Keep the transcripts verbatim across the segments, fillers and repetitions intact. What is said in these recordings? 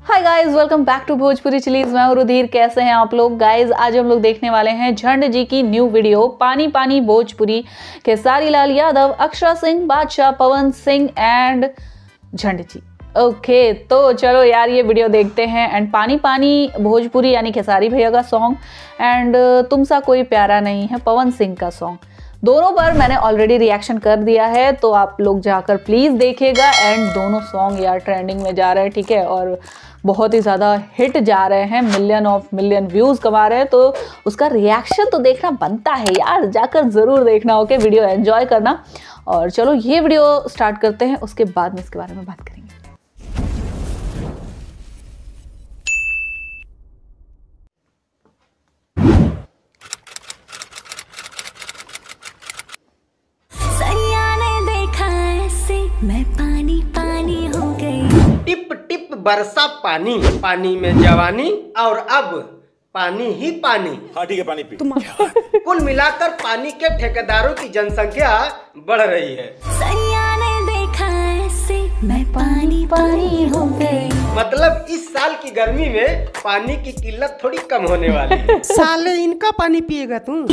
Hi guys, welcome back to Bhojpuri chillies. मैं हूं रुधिर। कैसे हैं आप लोग गाइस? आज हम लोग देखने वाले हैं झंड जी की न्यू वीडियो पानी पानी भोजपुरी। खेसारी लाल यादव, अक्षरा सिंह, बादशाह, पवन सिंह एंड झंड जी। ओके okay, तो चलो यार ये वीडियो देखते हैं। एंड पानी पानी भोजपुरी यानी खेसारी भैया का सॉन्ग एंड तुम सा कोई प्यारा नहीं है पवन सिंह का सॉन्ग, दोनों पर मैंने ऑलरेडी रिएक्शन कर दिया है, तो आप लोग जाकर प्लीज़ देखिएगा। एंड दोनों सॉन्ग यार ट्रेंडिंग में जा रहे हैं, ठीक है, और बहुत ही ज़्यादा हिट जा रहे हैं, मिलियन ऑफ मिलियन व्यूज़ कमा रहे हैं, तो उसका रिएक्शन तो देखना बनता है यार, जाकर ज़रूर देखना। ओके, वीडियो एंजॉय करना। और चलो ये वीडियो स्टार्ट करते हैं, उसके बाद में इसके बारे में बात करेंगे। मैं पानी पानी हो गई, टिप टिप बरसा पानी, पानी में जवानी और अब पानी ही पानी। हाँ ठीक है, पानी पी। कुल मिलाकर पानी के ठेकेदारों की जनसंख्या बढ़ रही है। सैया ने देखा ऐसे मैं पानी पानी हो गई। मतलब इस साल की गर्मी में पानी की किल्लत थोड़ी कम होने वाली है। साले इनका पानी पिएगा तू?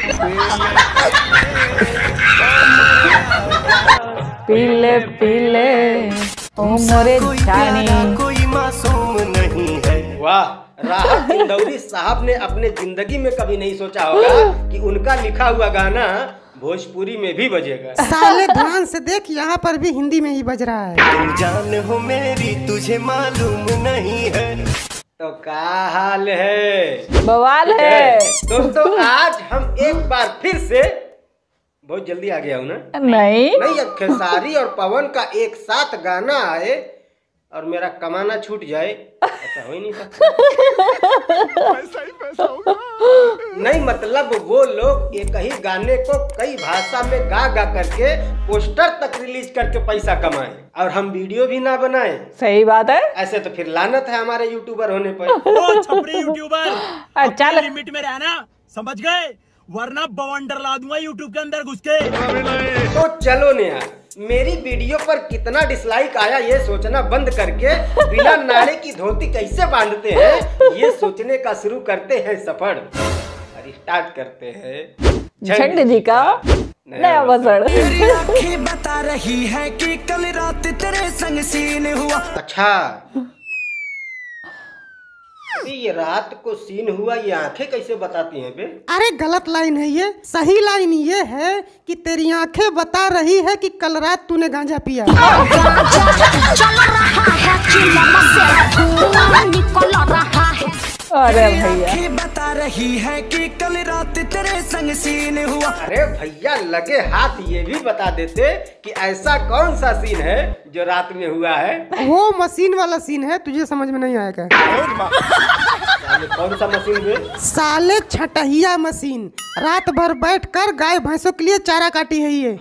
पीले पीले ओ मोरे जानी, कोई मासूम नहीं है। वाह, राहत इंदौरी साहब ने अपने जिंदगी में कभी नहीं सोचा होगा कि उनका लिखा हुआ गाना भोजपुरी में भी बजेगा। साले ध्यान से देख, यहाँ पर भी हिंदी में ही बज रहा है। तुम जान हो मेरी तुझे मालूम नहीं है। तो क्या हाल है? बवाल है दोस्तों, आज हम एक बार फिर से, बहुत जल्दी आ गया हूँ ना? नहीं नहीं, अब खेसारी और पवन का एक साथ गाना आए और मेरा कमाना छूट जाए, ऐसा हो ही नहीं सकता। पैसा ही पैसा होगा। नहीं, मतलब वो लोग एक ही गाने को कई भाषा में गा गा करके पोस्टर तक रिलीज करके पैसा कमाएं और हम वीडियो भी ना बनाएं। सही बात है। ऐसे तो फिर लानत है हमारे यूट्यूबर होने पर। ओ छपरी यूट्यूबर, अच्छा लिमिट में रहना, समझ गए, वरना बवंडर ला दूंगा यूट्यूब के अंदर घुस के। तो चलो नया, मेरी वीडियो पर कितना डिसलाइक आया ये सोचना बंद करके बिना नारे की धोती कैसे बांधते हैं ये सोचने का शुरू करते हैं सफर। और स्टार्ट करते हैं झंड जी का नया बसड़। तेरी आंखें बता रही है कि कल रात तेरे संग सीन हुआ। अच्छा, ये रात को सीन हुआ, ये आंखें कैसे बताती हैं बे? अरे गलत लाइन है ये, सही लाइन ये है कि तेरी आंखें बता रही है कि कल रात तूने गांजा पिया। अरे भैया, आंखें बता रही है कि कल रात तेरे संग सीन हुआ। अरे भैया, लगे हाथ ये भी बता देते कि ऐसा कौन सा सीन है जो रात में हुआ है। वो मशीन वाला सीन है, तुझे समझ में नहीं आएगा। कौन सा मशीन है? साले छटहिया मशीन, रात भर बैठ कर गाय भैंसों के लिए चारा काटी है ये।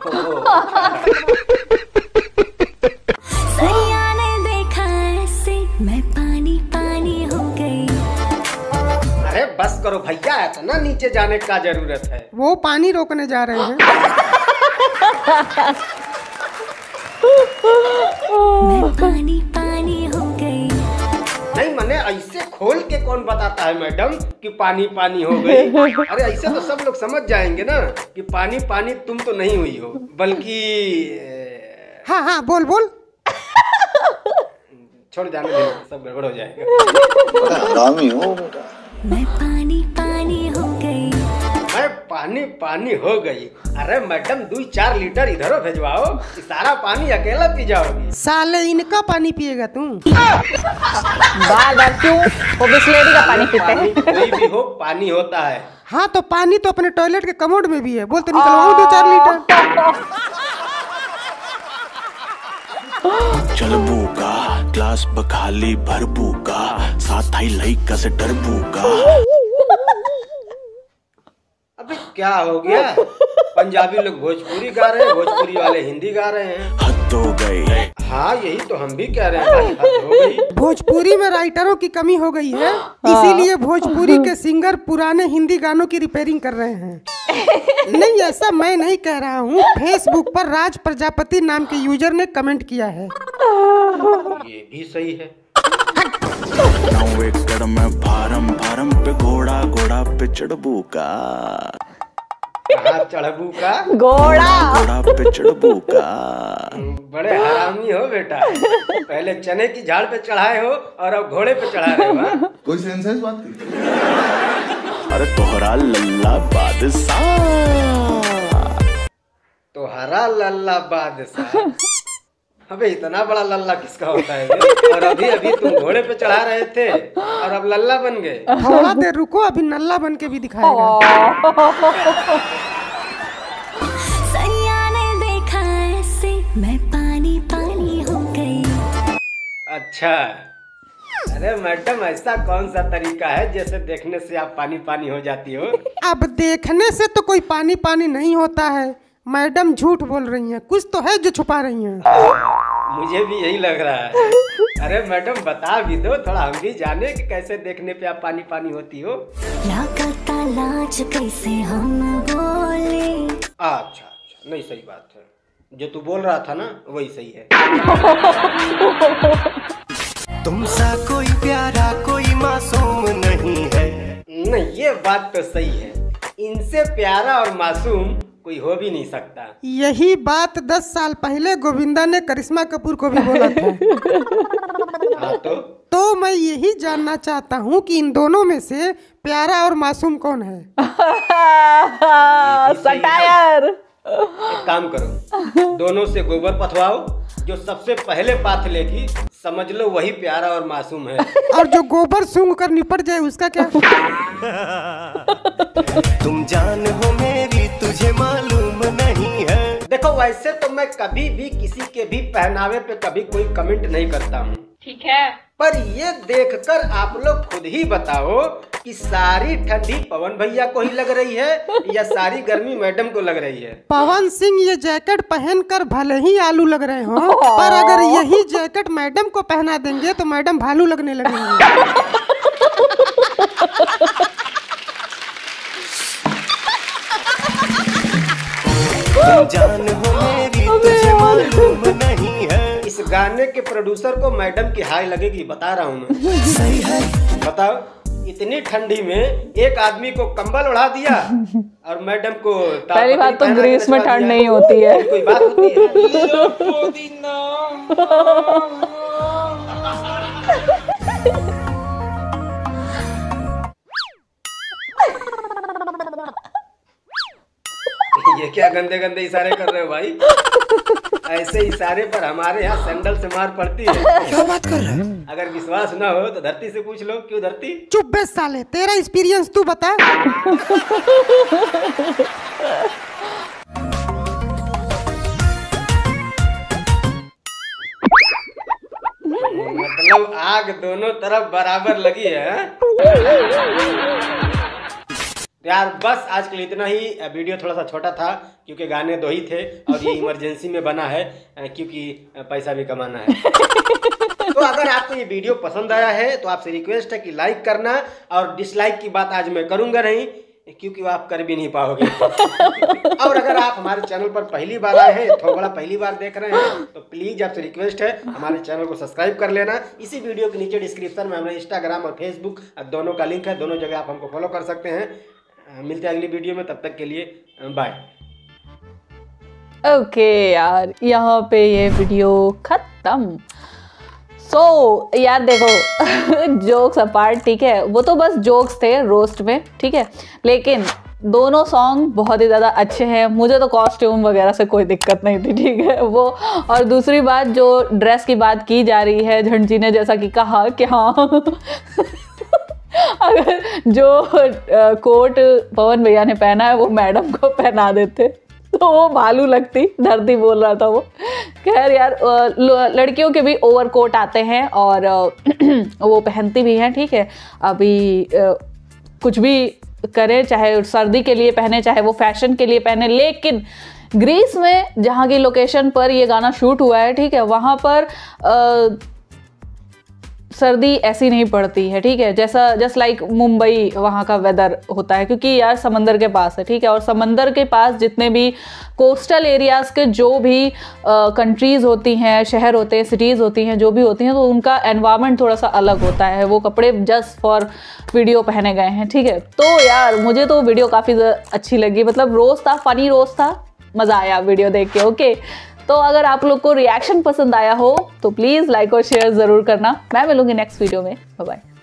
सैया ने देखा ऐसे मैं पानी पानी हो गई। अरे बस करो भैया, इतना नीचे जाने का जरूरत है? वो पानी रोकने जा रहे हैं। मैं पानी पानी हो गई। नहीं, मने ऐसे खोल के कौन बताता है मैडम कि पानी पानी हो गई? अरे ऐसे तो सब लोग समझ जाएंगे ना कि पानी पानी तुम तो नहीं हुई हो, बल्कि हाँ हाँ बोल बोल। छोड़ जाने दे, सब गड़बड़ हो जाएगा। हरामी हो बेटा। मैं पानी पानी हो गई। मैं पानी पानी हो गई। अरे मैडम, दो चार लीटर इधरो भेजवाओ, सारा पानी अकेला पी जाओगी। साले इनका पानी पिएगा तू? बार बार क्यों वो बिस्लेरी का पानी पीते हैं? कोई भी हो, पानी होता है। हाँ तो पानी तो अपने टॉयलेट के कमोड में भी है, बोल तो निकलवाऊं दो चार लीटर। चलबू का ग्लास बखाली भरबू का, साथ आई लइका से डरबू का। अबे क्या हो गया? पंजाबी लोग भोजपुरी गा रहे हैं, भोजपुरी वाले हिंदी गा रहे हैं। हद हो गई। हाँ, यही तो हम भी कह रहे हैं भाई, हद हो गई। भोजपुरी में राइटरों की कमी हो गई है, इसीलिए भोजपुरी के सिंगर पुराने हिंदी गानों की रिपेयरिंग कर रहे हैं। नहीं, ऐसा मैं नहीं कह रहा हूँ, फेसबुक पर राज प्रजापति नाम के यूजर ने कमेंट किया है। ये भी सही है। नौ एकड़ में फारम फारम पे घोड़ा घोड़ा पे चढ़बू का कहाँ चढ़बू का घोड़ा घोड़ा पे चढ़बू का। बड़े हरामी हो बेटा, पहले चने की झाड़ पे चढ़ाए हो और अब घोड़े पे चढ़ा रहे हो। हाँ? कोई सेंस है इस बात की? अरे तोहरा लल्ला बादशाह, तो हरा लल्ला बादशाह, अबे इतना बड़ा लल्ला किसका होता है? और अभी अभी तुम घोड़े पे चढ़ा रहे थे और अब लल्ला बन गए। थोड़ा देर रुको, अभी नल्ला बन के भी दिखाएगा। सैया ने देखा ऐसे मैं पानी पानी हो गई। अच्छा, अरे मैडम ऐसा कौन सा तरीका है जैसे देखने से आप पानी पानी हो जाती हो? अब देखने से तो कोई पानी पानी नहीं होता है। मैडम झूठ बोल रही हैं, कुछ तो है जो छुपा रही हैं। मुझे भी यही लग रहा है। अरे मैडम बता भी दो, थोड़ा हम भी जाने कि कैसे देखने पे आप पानी पानी होती हो। लागता लाज कैसे हम बोले। अच्छा अच्छा, नहीं सही बात है, जो तू बोल रहा था ना वही सही है। तुमसा कोई प्यारा कोई मासूम नहीं है। नहीं, ये बात तो सही है, इनसे प्यारा और मासूम कोई हो भी नहीं सकता। यही बात दस साल पहले गोविंदा ने करिश्मा कपूर को भी बोला था। हाँ तो तो मैं यही जानना चाहता हूँ कि इन दोनों में से प्यारा और मासूम कौन है? सटायर। एक काम करो, दोनों से गोबर पथवाओ, जो सबसे पहले पाथ लेगी समझ लो वही प्यारा और मासूम है। और जो गोबर सूंघ कर निपट जाए उसका क्या? तुम जान हो मेरी तुझे मालूम नहीं है। देखो वैसे तो मैं कभी भी किसी के भी पहनावे पे कभी कोई कमेंट नहीं करता हूँ, ठीक है, पर ये देखकर आप लोग खुद ही बताओ कि सारी ठंडी पवन भैया को ही लग रही है या सारी गर्मी मैडम को लग रही है? पवन सिंह ये जैकेट पहनकर भले ही आलू लग रहे हो, पर अगर यही जैकेट मैडम को पहना देंगे तो मैडम भालू लगने लगेंगे। तुम जान हो मेरी तुझे मालूम नहीं है। इस गाने के प्रोड्यूसर को मैडम की हाई लगेगी, बता रहा हूँ मैं। सही है। बताओ, इतनी ठंडी में एक आदमी को कंबल उड़ा दिया और मैडम को पहली बात तो ग्रीस में ठंड नहीं होती है। कोई बात होती है। ये क्या गंदे गंदे इशारे कर रहे हो भाई? ऐसे इशारे पर हमारे यहाँ सैंडल से मार पड़ती है। क्या बात कर रहे हैं? अगर विश्वास ना हो तो धरती से पूछ लो। क्यों धरती? चुप बे साले, तेरा एक्सपीरियंस तू बता। मतलब आग दोनों तरफ बराबर लगी है। यार बस आज के लिए इतना ही। वीडियो थोड़ा सा छोटा था क्योंकि गाने दो ही थे और ये इमरजेंसी में बना है क्योंकि पैसा भी कमाना है। तो अगर आपको ये वीडियो पसंद आया है तो आपसे रिक्वेस्ट है कि लाइक करना, और डिसलाइक की बात आज मैं करूंगा नहीं क्योंकि वो आप कर भी नहीं पाओगे। और अगर आप हमारे चैनल पर पहली बार आए हैं, थोड़ा पहली बार देख रहे हैं, तो प्लीज आपसे रिक्वेस्ट है हमारे चैनल को सब्सक्राइब कर लेना। इसी वीडियो के नीचे डिस्क्रिप्शन में हमारे इंस्टाग्राम और फेसबुक दोनों का लिंक है, दोनों जगह आप हमको फॉलो कर सकते हैं। मिलते हैं अगली वीडियो में, तब तक के लिए बाय। ओके यार, यहाँ पे ये वीडियो खत्म। सो so, यार देखो जोक्स अपार्ट, ठीक है, वो तो बस जोक्स थे रोस्ट में, ठीक है, लेकिन दोनों सॉन्ग बहुत ही ज़्यादा अच्छे हैं। मुझे तो कॉस्ट्यूम वगैरह से कोई दिक्कत नहीं थी, ठीक है वो। और दूसरी बात, जो ड्रेस की बात की जा रही है, झंड जी ने जैसा कि कहा कि हाँ अगर जो कोट पवन भैया ने पहना है वो मैडम को पहना देते तो वो भालू लगती, धरती बोल रहा था वो। खैर यार, लड़कियों के भी ओवर कोट आते हैं और वो पहनती भी हैं, ठीक है। अभी कुछ भी करे, चाहे सर्दी के लिए पहने, चाहे वो फैशन के लिए पहने, लेकिन ग्रीस में जहाँ की लोकेशन पर ये गाना शूट हुआ है, ठीक है, वहाँ पर सर्दी ऐसी नहीं पड़ती है, ठीक है, जैसा जस्ट लाइक मुंबई वहाँ का वेदर होता है, क्योंकि यार समंदर के पास है, ठीक है। और समंदर के पास जितने भी कोस्टल एरियाज़ के जो भी कंट्रीज़ होती हैं, शहर होते हैं, सिटीज़ होती हैं, जो भी होती हैं, तो उनका एनवायरनमेंट थोड़ा सा अलग होता है। वो कपड़े जस्ट फॉर वीडियो पहने गए हैं, ठीक है। तो यार मुझे तो वीडियो काफ़ी अच्छी लगी, मतलब रोज़ था, फनी रोज़ था, मज़ा आया वीडियो देख के। ओके, तो अगर आप लोग को रिएक्शन पसंद आया हो तो प्लीज़ लाइक और शेयर ज़रूर करना। मैं मिलूंगी नेक्स्ट वीडियो में। Bye bye.